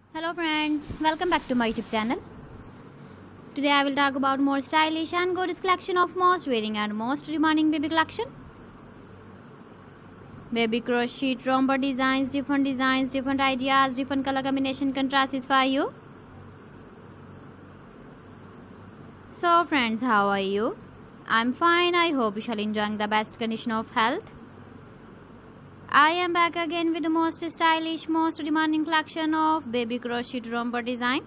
Hello friends, welcome back to my YouTube channel. Today I will talk about more stylish and gorgeous collection of most wearing and most demanding baby collection. Baby crochet, romper designs, different ideas, different color combination contrasts for you. So friends, how are you? I'm fine. I hope you shall enjoying the best condition of health. I am back again with the most stylish, most demanding collection of baby crochet romper design.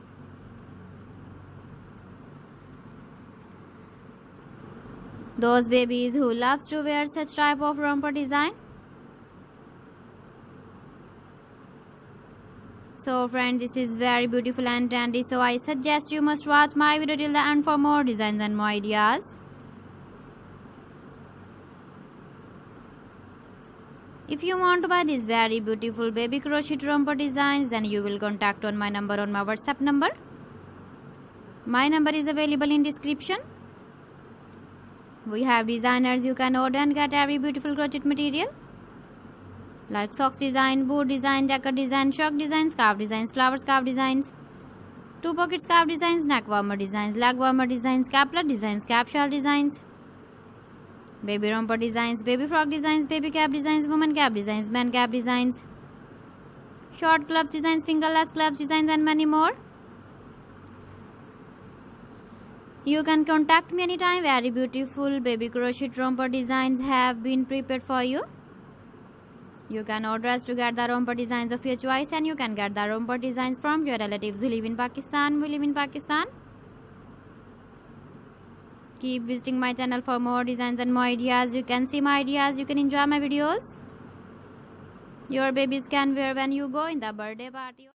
Those babies who loves to wear such type of romper design. So friends, this is very beautiful and trendy, so I suggest you must watch my video till the end for more designs and more ideas. If you want to buy these very beautiful baby crochet romper designs, then you will contact on my number, on my WhatsApp number. My number is available in description. We have designers you can order and get every beautiful crochet material like socks design, boot design, jacket design, shock designs, scarf designs, flower scarf designs, two pocket scarf designs, neck warmer designs, leg warmer designs, caplet designs, cap shawl designs, baby romper designs, baby frock designs, baby cap designs, woman cap designs, man cap designs, short clubs designs, fingerless clubs designs, and many more. You can contact me anytime. Very beautiful baby crochet romper designs have been prepared for you. You can order us to get the romper designs of your choice, and you can get the romper designs from your relatives who live in Pakistan. We live in Pakistan. Keep visiting my channel for more designs and more ideas. You can see my ideas. You can enjoy my videos. Your babies can wear when you go in the birthday party.